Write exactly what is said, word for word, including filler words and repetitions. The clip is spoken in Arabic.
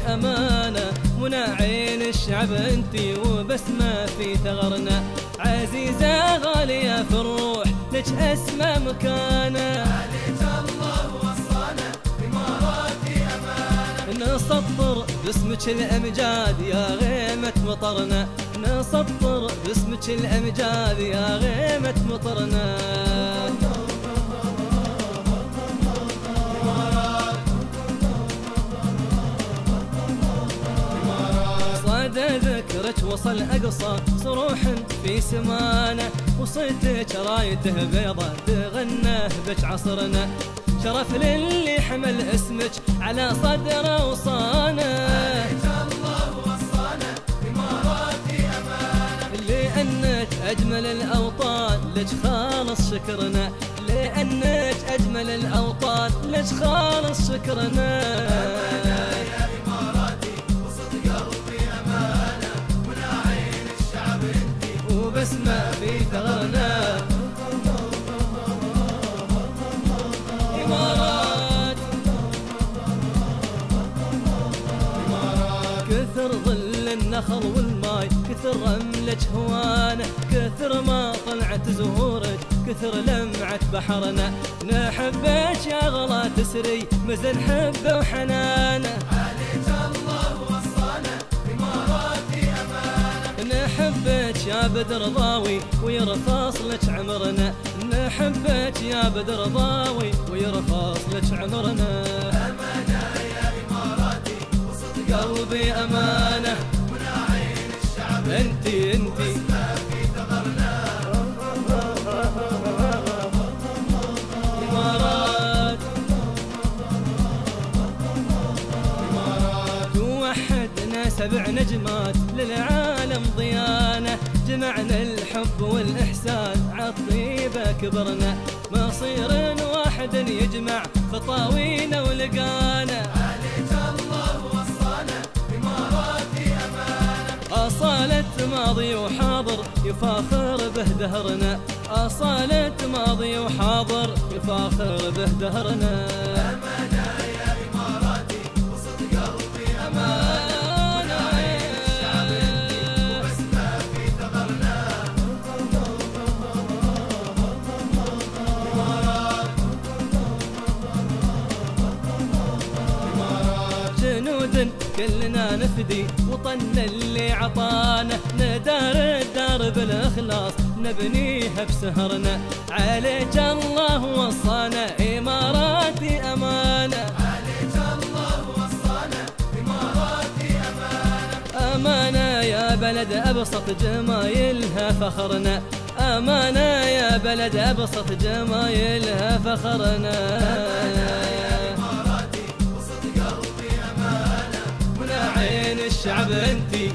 أمانة، منى عين الشعب انتي وبسمة في ثغرنا، عزيزة غالية في الروح لك أسمى مكانة، عليك الله وصانا إماراتي أمانة، نسطر باسمك الأمجاد يا غيمة مطرنا، نسطر باسمك الأمجاد يا غيمة مطرنا. صدى ذكرك وصل أقصى صروح في سمانة، وصيتك رايته بيضة تغنى بك عصرنا، شرف للي حمل اسمك على صدره وصانه، عليك الله وصانا إماراتي أمانة، لأنك أجمل الأوطان لك خالص شكرنا، لأنك أجمل الأوطان لك خالص شكرنا. يا إماراتي وصدق قلبي أمانة، منى عين الشعب انتي وبسمة في ثغرنا. إمارات كثر ظل النخل والماي، كثر رملك هوانه، كثر ما طلعت زهورك، كثر لمعة بحرنا، نحبك يا غلا تسري مزن حبه وحنانه، عليك الله وصانا إماراتي أمانة، نحبك يا بدر ضاوي ويرخص لك عمرنا، نحبك يا بدر ضاوي ويرخص لك عمرنا. أمانة يا إماراتي وصدق قلبي أمانة، منى عين الشعب انتي انتي ما في ثغرنا، إمارات توحدنا سبع نجمات للعالم ضيانة، جمعنا الحب والإحسان عالطيبة كبرنا، مصير واحد يجمع خطاوينا ولقانا، عليك الله وصانا إماراتي أمانة، أصالة ماضي وحاضر يفاخر به دهرنا، أصالة ماضي وحاضر يفاخر به دهرنا. أمانة يا إماراتي وصدق قلبي أمانة، عين الشعب انتي وبسمة في ثغرنا، جنود كلنا نفدي وطننا اللي عطانا، ندار الدار بالإخلاص نبنيها بسهرنا، عليك الله وصانا إماراتي أمانة، عليك الله وصانا إماراتي أمانة، أمانة يا بلد أبسط جمايلها فخرنا، أمانة يا بلد أبسط جمايلها فخرنا. إماراتي وصدق قلبي أمانة، منى عين الشعب انتي